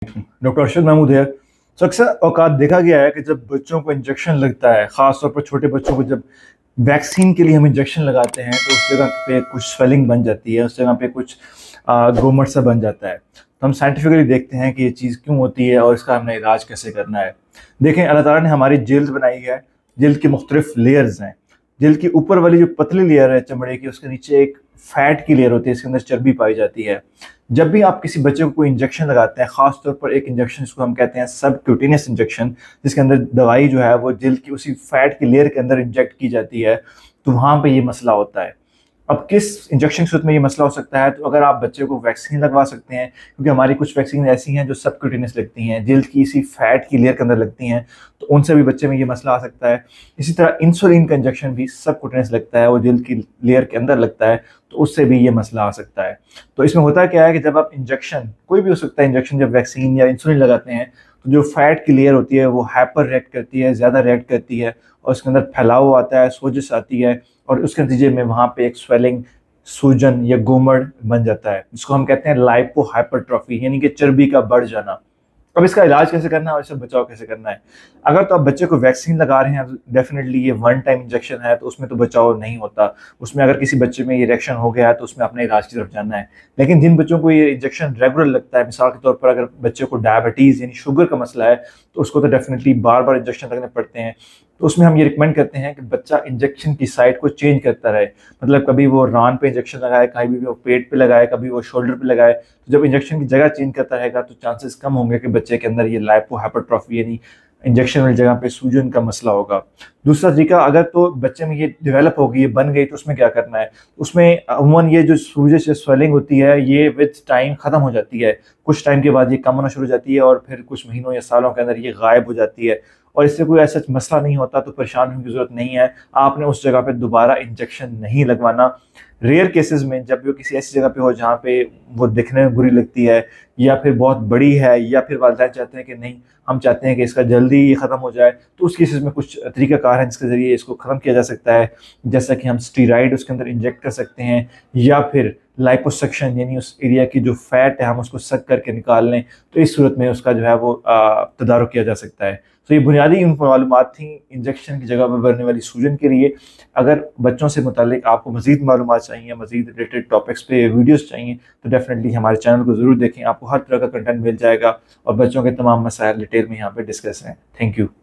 Doctor Arshad Mahmood है। तो अक्सर औकात देखा गया है कि जब बच्चों को इंजेक्शन लगता है, ख़ास तौर पर छोटे बच्चों को जब वैक्सीन के लिए हम इंजेक्शन लगाते हैं तो उस जगह पे कुछ स्वेलिंग बन जाती है, उस जगह पे कुछ ग्रोमर सा बन जाता है। तो हम साइंटिफिकली देखते हैं कि ये चीज़ क्यों होती है और इसका हमने इलाज कैसे करना है। देखें, अल्लाह ताला ने हमारी जिल्द बनाई है। जिल्द की मुख्तलिफ लेयर्स हैं। जिल्द की ऊपर वाली जो पतली लेयर है चमड़े की, उसके नीचे एक फैट की लेयर होती है, इसके अंदर चर्बी पाई जाती है। जब भी आप किसी बच्चे को कोई इंजेक्शन लगाते हैं, खास तौर पर एक इंजेक्शन जिसको हम कहते हैं सबक्यूटेनियस इंजेक्शन, जिसके अंदर दवाई जो है वो जिल्द की उसी फैट की लेयर के अंदर इंजेक्ट की जाती है, तो वहाँ पे ये मसला होता है। अब किस इंजेक्शन की सूरत में ये मसला हो सकता है? तो अगर आप बच्चे को वैक्सीन लगवा सकते हैं, क्योंकि हमारी कुछ वैक्सीन ऐसी हैं जो सबक्यूटेनियस लगती हैं, जिल्द की इसी फैट की लेयर के अंदर लगती हैं, तो उनसे भी बच्चे में ये मसला आ सकता है। इसी तरह इंसुलिन का इंजेक्शन भी सबक्यूटेनियस लगता है, वो जिल्द की लेयर के अंदर लगता है, तो उससे भी ये मसला आ सकता है। तो इसमें होता क्या है कि जब आप इंजेक्शन, कोई भी हो सकता है इंजेक्शन, जब वैक्सीन या इंसुलिन लगाते हैं तो जो फैट की लेयर होती है वो हाइपर रिएक्ट करती है, ज़्यादा रिएक्ट करती है, और उसके अंदर फैलाव आता है, सोजिश आती है, और उसके नतीजे में वहाँ पे एक स्वेलिंग, सूजन या गोमड़ बन जाता है, जिसको हम कहते हैं लाइपो हाइपरट्रॉफी, यानी कि चर्बी का बढ़ जाना। अब इसका इलाज कैसे करना है और इससे बचाव कैसे करना है? अगर तो आप बच्चे को वैक्सीन लगा रहे हैं, डेफिनेटली ये वन टाइम इंजेक्शन है, तो उसमें तो बचाव नहीं होता। उसमें अगर किसी बच्चे में ये रिएक्शन हो गया है तो उसमें अपने इलाज की तरफ जाना है। लेकिन जिन बच्चों को ये इंजेक्शन रेगुलर लगता है, मिसाल के तौर पर अगर बच्चे को डायबिटीज़ यानी शुगर का मसला है, तो उसको तो डेफिनेटली बार बार इंजेक्शन लगने पड़ते हैं। तो उसमें हम ये रिकमेंड करते हैं कि बच्चा इंजेक्शन की साइट को चेंज करता रहे। मतलब कभी वो रान पे इंजेक्शन लगाए, कभी भी वो पेट पे लगाए, कभी वो शोल्डर पे लगाए। तो जब इंजेक्शन की जगह चेंज करता रहेगा तो चांसेस कम होंगे कि बच्चे के अंदर ये लाइपो हाइपरट्रॉफी यानी इंजेक्शन वाली जगह पे सूजन का मसला होगा। दूसरा तरीका, अगर तो बच्चे में ये डेवलप होगी, ये बन गई, तो उसमें क्या करना है? उसमें अमूमन ये जो सूजश या स्वेलिंग होती है ये विद टाइम ख़त्म हो जाती है। कुछ टाइम के बाद ये कम होना शुरू हो जाती है और फिर कुछ महीनों या सालों के अंदर ये गायब हो जाती है, और इससे कोई ऐसा मसला नहीं होता, तो परेशान होने की ज़रूरत नहीं है। आपने उस जगह पे दोबारा इंजेक्शन नहीं लगवाना। रेयर केसेस में जब वो किसी ऐसी जगह पे हो जहाँ पे वो दिखने में बुरी लगती है, या फिर बहुत बड़ी है, या फिर वालिदैन चाहते हैं कि नहीं, हम चाहते हैं कि इसका जल्दी ये ख़त्म हो जाए, तो उस केसेस में कुछ तरीक़ाकार हैं जिसके ज़रिए इसको ख़त्म किया जा सकता है। जैसा कि हम स्टीराइड उसके अंदर इंजेक्ट कर सकते हैं, या फिर लाइपोसक्शन यानी उस एरिया की जो फैट है हम उसको सक करके निकाल लें, तो इस सूरत में उसका जो है वो तदारुक किया जा सकता है। तो ये बुनियादी मालूमात थी इंजेक्शन की जगह पर बनने वाली सूजन के लिए। अगर बच्चों से मुतालिक आपको मज़ीद मालूमात चाहिए, मज़ीद रिलेटेड टॉपिक्स पे वीडियोस चाहिए, तो डेफिनेटली हमारे चैनल को ज़रूर देखें। आपको हर तरह का कंटेंट मिल जाएगा और बच्चों के तमाम मसाइल डिटेल में यहाँ पे डिस्कस हैं। Thank you.